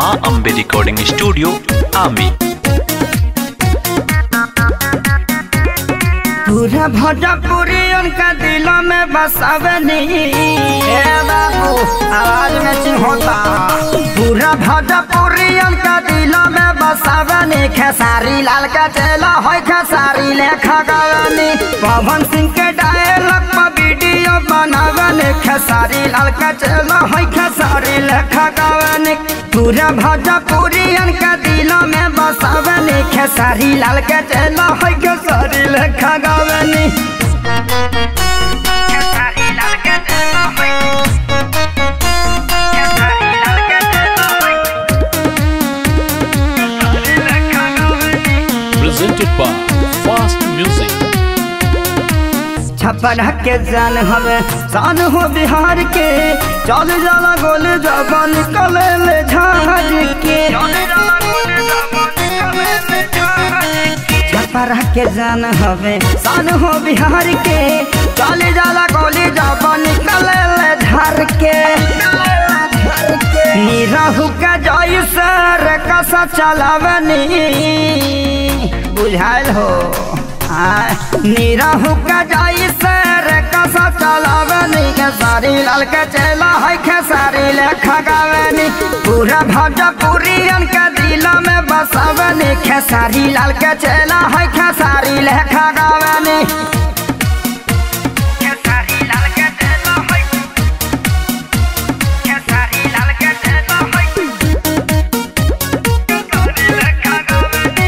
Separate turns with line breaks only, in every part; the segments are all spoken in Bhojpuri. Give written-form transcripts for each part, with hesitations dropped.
माँ अम्बे रिकॉर्डिंग स्टूडियो आमी।
पूरा भोजपुरी उनका दिलों में बसावनी बाबू आवाज में चिन्होता। पूरा भोजपुरी उनका दिलों में बसावनी खेसारी लाल का चेला होय खेसारी लेखा गावनी। पवन सिंह के डायलॉग पर वीडियो बनावनी खेसारी लाल का चेला होय खेसारी लेखा गावनी। पूरा भोजपुरी उनका दिलों में बसावनी खेसारी लाल का चेला होय खेसारी लेखा गावनी। खेसारी लाल का चेला होय खेसारी लाल का चेला होय खेसारी लेखा गावनी।
Presented by Fast Music।
छप्पन के जान हमें शान हो बिहार के चल जाला गोल जबा निकले ले झाज के। छप्पर के जान हमें शान हो बिहार के चल जाला गोली जबा निकले ले झार के। निराहु का जय सर कसा चलावनी बुझाइल हो। निराहु का जाई सर कसा चलावनी खेसारी लाल के चेला है खेसारी लेखा गावनी। पूरा भोजपुरी उनका दिलों में बसावनी खेसारी लाल के चेला है खेसारी लेखा गावनी। खेसारी लाल के चेला है खेसारी लाल के चेला है खेसारी लेखा गावनी।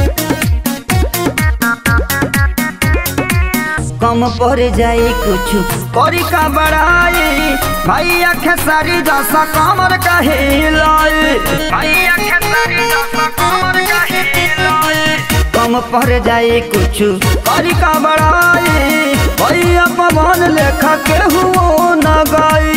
कम पड़ जाए कुछ करी का बढ़ाई भैया खेसारी जैसा कमर का हिलाई। भैया खेसारी जैसा कमर का हिलाई। कम पड़ जाए कुछ करी का बढ़ाई भैया पवन लेखा के हुओ न गाई।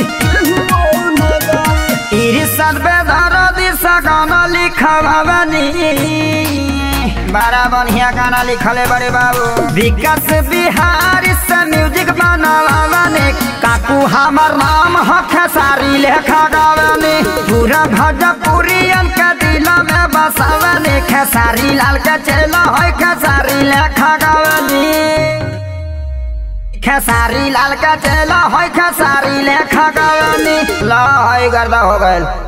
इरशाद बेदारा दिशा गाना लिखवावनी बड़ा बढ़िया गाना लिखले बड़े बाबू। विकास बिहारी से म्यूजिक बनावाने काकू हमार नाम हो खेसारी लेखा गावनी। पूरा भोजपुरी उनका दिलों में बसावनी खेसारी लाल का चेला होय खेसारी लेखा गावनी। खेसारी लाल का चेला होय खेसारी लेखा गावनी। ला गर्दा हो गए।